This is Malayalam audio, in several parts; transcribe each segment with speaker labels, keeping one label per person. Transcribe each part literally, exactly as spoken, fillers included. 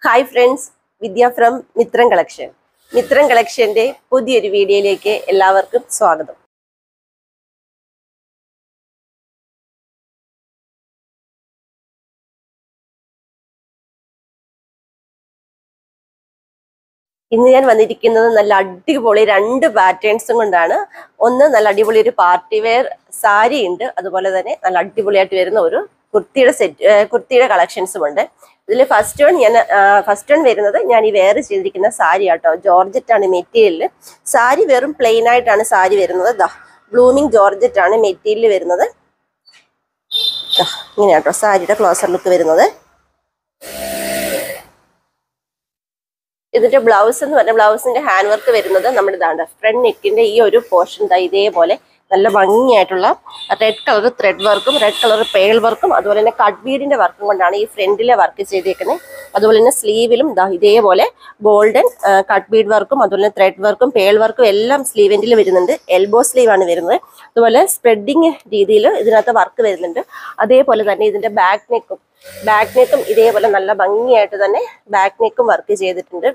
Speaker 1: Hi friends, Vidya from Mithram collection. Mithram കളക്ഷന്റെ പുതിയൊരു വീഡിയോയിലേക്ക് എല്ലാവർക്കും സ്വാഗതം. ഇന്ന് ഞാൻ വന്നിരിക്കുന്നത് നല്ല അടിപൊളി രണ്ട് പാറ്റേൺസും കൊണ്ടാണ്. ഒന്ന് നല്ല അടിപൊളി ഒരു പാർട്ടി വെയർ സാരി ഉണ്ട്, അതുപോലെ തന്നെ നല്ല അടിപൊളിയായിട്ട് വരുന്ന ഒരു കുർത്തിയുടെ സെറ്റ് കുർത്തിയുടെ കളക്ഷൻസും ഉണ്ട്. ഇതിൽ ഫസ്റ്റ് വൺ ഞാൻ ഫസ്റ്റ് വൺ വരുന്നത് ഞാൻ ഈ വെയർ ചെയ്തിരിക്കുന്ന സാരി ആട്ടോ. ജോർജറ്റ് ആണ് മെറ്റീരിയൽ. സാരി വെറും പ്ലെയിൻ ആയിട്ടാണ് സാരി വരുന്നത്. ദാ ബ്ലൂമിങ് ജോർജറ്റ് ആണ് മെറ്റീരിയൽ വരുന്നത്. ഇങ്ങനെയാട്ടോ സാരിയുടെ ക്ലോസർ ലുക്ക് വരുന്നത്. ഇതിന്റെ ബ്ലൗസ് എന്ന് പറഞ്ഞാൽ ബ്ലൗസിന്റെ ഹാൻഡ് വർക്ക് വരുന്നത് നമ്മുടെ ഇതാണ്. ഫ്രണ്ട് നെക്കിന്റെ ഈ ഒരു പോർഷൻ ഇതേപോലെ നല്ല ഭംഗിയായിട്ടുള്ള റെഡ് കളർ ത്രെഡ് വർക്കും റെഡ് കളർ പേൾ വർക്കും അതുപോലെ തന്നെ കട്ട് ബീഡിന്റെ വർക്കും കൊണ്ടാണ് ഈ ഫ്രണ്ടിലെ വർക്ക് ചെയ്തേക്കുന്നത്. അതുപോലെ തന്നെ സ്ലീവിലും ഇതേപോലെ ഗോൾഡൻ കട്ട് ബീഡ് വർക്കും അതുപോലെ തന്നെ ത്രെഡ് വർക്കും പേൾ വർക്കും എല്ലാം സ്ലീവെന്റിൽ വരുന്നുണ്ട്. എൽബോ സ്ലീവ് ആണ് വരുന്നത്. അതുപോലെ സ്പ്രെഡിങ് രീതിയിൽ ഇതിനകത്ത് വർക്ക് വരുന്നുണ്ട്. അതേപോലെ തന്നെ ഇതിന്റെ ബാക്ക് നെക്കും ബാക്ക് നെക്കും ഇതേപോലെ നല്ല ഭംഗിയായിട്ട് തന്നെ ബാക്ക് നെക്കും വർക്ക് ചെയ്തിട്ടുണ്ട്.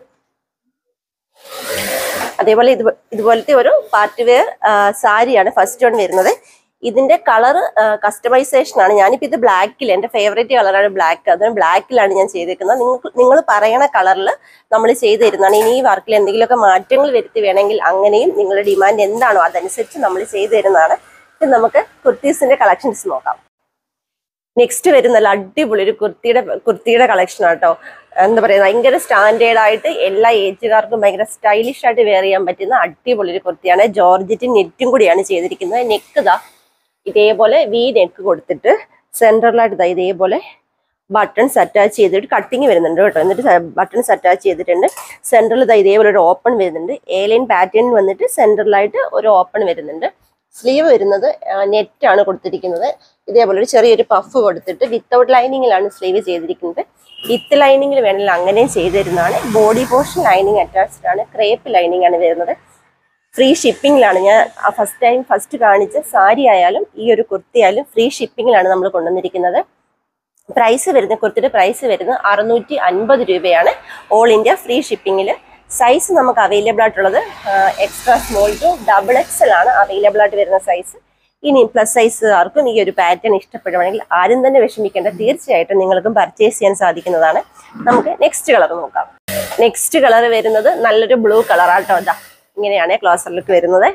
Speaker 1: അതേപോലെ ഇത് ഇതുപോലത്തെ ഒരു പാർട്ടി വെയർ സാരിയാണ് ഫസ്റ്റ് വൺ വരുന്നത്. ഇതിന്റെ കളർ കസ്റ്റമൈസേഷൻ ആണ്. ഞാനിപ്പോൾ ഇത് ബ്ലാക്കിൽ, എൻ്റെ ഫേവറേറ്റ് കളറാണ് ബ്ലാക്ക്. അതിന് ബ്ലാക്കിലാണ് ഞാൻ ചെയ്തേക്കുന്നത്. നിങ്ങൾക്ക് നിങ്ങൾ പറയണ കളറിൽ നമ്മൾ ചെയ്തു തരുന്നതാണ്. ഇനി ഈ വർക്കിൽ എന്തെങ്കിലുമൊക്കെ മാറ്റങ്ങൾ വരുത്തി വേണമെങ്കിൽ അങ്ങനെയും നിങ്ങളുടെ ഡിമാൻഡ് എന്താണോ അതനുസരിച്ച് നമ്മൾ ചെയ്തു തരുന്നതാണ്. ഇത് നമുക്ക് കുർത്തീസിന്റെ കളക്ഷൻസ് നോക്കാം. നെക്സ്റ്റ് വരുന്ന നല്ല അടിപൊളി ഒരു കുർത്തിയുടെ കുർത്തിയുടെ കളക്ഷൻ ആട്ടോ. എന്താ പറയുക, ഭയങ്കര സ്റ്റാൻഡേർഡ് ആയിട്ട് എല്ലാ ഏജുകാർക്കും ഭയങ്കര സ്റ്റൈലിഷ് ആയിട്ട് വെയർ ചെയ്യാൻ പറ്റുന്ന അടിപൊളി ഒരു കുർത്തിയാണ്. ജോർജറ്റ് നെറ്റും കൂടിയാണ് ചെയ്തിരിക്കുന്നത്. നെക്ക് ദാ ഇതേപോലെ വി നെക്ക് കൊടുത്തിട്ട് സെൻട്രലായിട്ട് ഇതാ ഇതേപോലെ ബട്ടൺസ് അറ്റാച്ച് ചെയ്തിട്ട് കട്ടിങ് വരുന്നുണ്ട് കേട്ടോ. എന്നിട്ട് ബട്ടൺസ് അറ്റാച്ച് ചെയ്തിട്ടുണ്ട്. സെൻട്രൽ ഇതാ ഇതേപോലെ ഒരു ഓപ്പൺ വരുന്നുണ്ട്. എ ലൈൻ പാറ്റേൺ വന്നിട്ട് സെൻട്രലായിട്ട് ഒരു ഓപ്പൺ വരുന്നുണ്ട്. സ്ലീവ് വരുന്നത് നെറ്റാണ് കൊടുത്തിരിക്കുന്നത്. ഇതേപോലെ ഒരു ചെറിയൊരു പഫ് കൊടുത്തിട്ട് വിത്തൗട്ട് ലൈനിങ്ങിലാണ് സ്ലീവ് ചെയ്തിരിക്കുന്നത്. വിത്ത് ലൈനിങ്ങിൽ വേണമെങ്കിൽ അങ്ങനെയും ചെയ്തു തരുന്നതാണ്. ബോഡി പോർഷൻ ലൈനിങ് അറ്റാച്ച്ഡ് ആണ്. ക്രേപ്പ് ലൈനിങ് ആണ് വരുന്നത്. ഫ്രീ ഷിപ്പിങ്ങിലാണ്. ഞാൻ ഫസ്റ്റ് ടൈം ഫസ്റ്റ് കാണിച്ച സാരി ആയാലും ഈ ഒരു കുർത്തി ആയാലും ഫ്രീ ഷിപ്പിങ്ങിലാണ് നമ്മൾ കൊണ്ടുവന്നിരിക്കുന്നത്. പ്രൈസ് വരുന്ന കുർത്തിയുടെ പ്രൈസ് വരുന്നത് അറുന്നൂറ്റി അൻപത് രൂപയാണ് ഓൾ ഇന്ത്യ ഫ്രീ ഷിപ്പിങ്ങിൽ. സൈസ് നമുക്ക് അവൈലബിൾ ആയിട്ടുള്ളത് extra small to double XL ആണ് അവൈലബിൾ ആയിട്ട് വരുന്ന സൈസ്. ഇനി പ്ലസ് സൈസുകാർക്കും ഈ ഒരു പാറ്റേൺ ഇഷ്ടപ്പെടുവാണെങ്കിൽ ആരും തന്നെ വിഷമിക്കേണ്ട, തീർച്ചയായിട്ടും നിങ്ങൾക്കും പർച്ചേസ് ചെയ്യാൻ സാധിക്കുന്നതാണ്. നമുക്ക് നെക്സ്റ്റ് കളർ നോക്കാം. നെക്സ്റ്റ് കളർ വരുന്നത് നല്ലൊരു ബ്ലൂ കളറാട്ടോ. അതാ ഇങ്ങനെയാണ് ക്ലോസർ ലുക്ക് വരുന്നത്.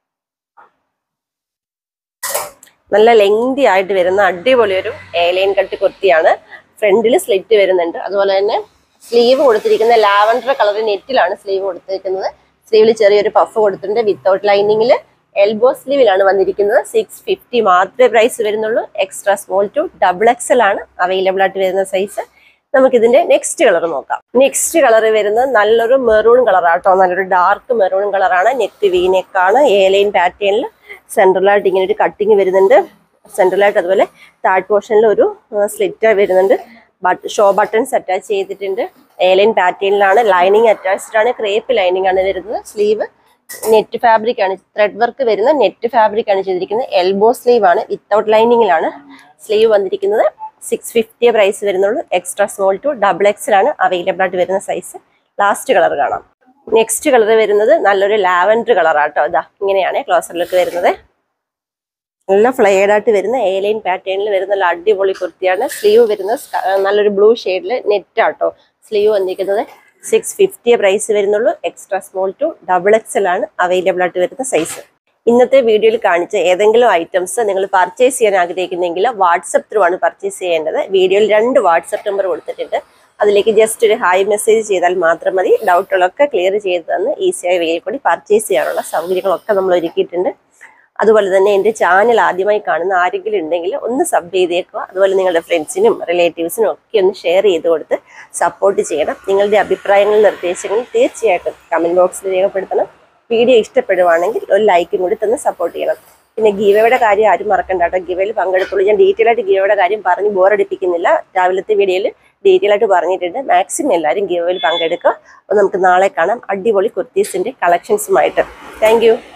Speaker 1: നല്ല ലെങ്തി ആയിട്ട് വരുന്ന അടിപൊളി ഒരു എ ലൈൻ കട്ട് കുർത്തിയാണ്. ഫ്രണ്ടിൽ സ്ലിറ്റ് വരുന്നുണ്ട്. അതുപോലെ തന്നെ സ്ലീവ് കൊടുത്തിരിക്കുന്ന ലാവൻഡർ കളർ നെറ്റിലാണ് സ്ലീവ് കൊടുത്തിരിക്കുന്നത്. സ്ലീവിൽ ചെറിയൊരു പഫ് കൊടുത്തിട്ടുണ്ട്. വിത്തൗട്ട് ലൈനിങ്ങിൽ എൽബോ സ്ലീവിലാണ് വന്നിരിക്കുന്നത്. സിക്സ് ഫിഫ്റ്റി മാത്രമേ പ്രൈസ് വരുന്നുള്ളൂ. Extra small to double XL ആണ് അവൈലബിൾ ആയിട്ട് വരുന്ന സൈസ്. നമുക്ക് ഇതിന്റെ നെക്സ്റ്റ് കളർ നോക്കാം. നെക്സ്റ്റ് കളർ വരുന്നത് നല്ലൊരു മെറൂൺ കളറാട്ടോ. നല്ലൊരു ഡാർക്ക് മെറൂൺ കളറാണ്. നെക്ക് വി നെക്കാണ്. എ ലൈൻ പാറ്റേണിൽ സെൻട്രലായിട്ട് ഇങ്ങനെ ഒരു കട്ടിങ് വരുന്നുണ്ട്. സെൻട്രലായിട്ട് അതുപോലെ താഴ് പോർഷനിൽ ഒരു സ്ലിറ്റ് വരുന്നുണ്ട്. ബട്ട് ഷോ ബട്ടൺസ് അറ്റാച്ച് ചെയ്തിട്ടുണ്ട്. എ ലൈൻ പാറ്റേണിലാണ്. ലൈനിങ് അറ്റാച്ച്ഡ് ആണ്. ക്രേപ്പ് ലൈനിങ് ആണ് വരുന്നത്. സ്ലീവ് നെറ്റ് ഫാബ്രിക് ആണ്. ത്രെഡ് വർക്ക് വരുന്ന നെറ്റ് ഫാബ്രിക് ആണ് ചെയ്തിരിക്കുന്നത്. എൽബോ സ്ലീവ് ആണ്. വിത്തൗട്ട് ലൈനിങ്ങിലാണ് സ്ലീവ് വന്നിരിക്കുന്നത്. സിക്സ് ഫിഫ്റ്റി പ്രൈസ് വരുന്നുള്ളൂ. Extra small to double XL ആണ് അവൈലബിൾ ആയിട്ട് വരുന്ന സൈസ്. ലാസ്റ്റ് കളർ കാണാം. നെക്സ്റ്റ് കളർ വരുന്നത് നല്ലൊരു ലാവൻഡർ കളറാട്ടോ. അതാ ഇങ്ങനെയാണ് ക്ലോസറിലേക്ക് വരുന്നത്. നല്ല ഫ്ലെയർഡ് ആയിട്ട് വരുന്ന എ ലൈൻ പാറ്റേണിൽ വരുന്ന നല്ല അടിപൊളി കുർത്തിയാണ്. സ്ലീവ് വരുന്നത് നല്ലൊരു ബ്ലൂ ഷെയ്ഡിൽ നെറ്റ് ആട്ടോ സ്ലീവ് വന്നിരിക്കുന്നത്. സിക്സ് ഫിഫ്റ്റി പ്രൈസ് വരുന്നുള്ളൂ. Extra small to double XL ആണ് അവൈലബിൾ ആയിട്ട് വരുന്ന സൈസ്. ഇന്നത്തെ വീഡിയോയിൽ കാണിച്ച ഏതെങ്കിലും ഐറ്റംസ് നിങ്ങൾ പർച്ചേസ് ചെയ്യാൻ ആഗ്രഹിക്കുന്നെങ്കിൽ വാട്സപ്പ് ത്രൂ ആണ് പർച്ചേസ് ചെയ്യേണ്ടത്. വീഡിയോയിൽ രണ്ട് വാട്സപ്പ് നമ്പർ കൊടുത്തിട്ടുണ്ട്. അതിലേക്ക് ജസ്റ്റ് ഒരു ഹായ് മെസ്സേജ് ചെയ്താൽ മാത്രം മതി. ഡൗട്ടുകളൊക്കെ ക്ലിയർ ചെയ്ത് തന്ന് ഈസിയായി വേഗം കൂടി പർച്ചേസ് ചെയ്യാനുള്ള സൗകര്യങ്ങളൊക്കെ നമ്മൾ ഒരുക്കിയിട്ടുണ്ട്. അതുപോലെ തന്നെ എൻ്റെ ചാനൽ ആദ്യമായി കാണുന്ന ആരെങ്കിലും ഉണ്ടെങ്കിൽ ഒന്ന് സബ് ചെയ്തേക്കുക. അതുപോലെ നിങ്ങളുടെ ഫ്രണ്ട്സിനും റിലേറ്റീവ്സിനും ഒക്കെ ഒന്ന് ഷെയർ ചെയ്ത് കൊടുത്ത് സപ്പോർട്ട് ചെയ്യണം. നിങ്ങളുടെ അഭിപ്രായങ്ങളും നിർദ്ദേശങ്ങളും തീർച്ചയായിട്ടും കമൻറ്റ് ബോക്സിൽ രേഖപ്പെടുത്തണം. വീഡിയോ ഇഷ്ടപ്പെടുവാണെങ്കിൽ ഒരു ലൈക്കും കൂടി തന്ന് സപ്പോർട്ട് ചെയ്യണം. പിന്നെ ഗീവയുടെ കാര്യം ആരും മറക്കണ്ട കേട്ടോ. ഗീവയിൽ പങ്കെടുത്തുള്ളൂ. ഞാൻ ഡീറ്റെയിൽ ആയിട്ട് ഗീവയുടെ കാര്യം പറഞ്ഞ് ബോറടിപ്പിക്കുന്നില്ല. രാവിലത്തെ വീഡിയോയിൽ ഡീറ്റെയിൽ ആയിട്ട് പറഞ്ഞിട്ടുണ്ട്. മാക്സിമം എല്ലാവരും ഗീവയിൽ പങ്കെടുക്കുക. അപ്പോൾ നമുക്ക് നാളെ കാണാം അടിപൊളി കുർത്തീസിൻ്റെ കളക്ഷൻസുമായിട്ട്. Thank you.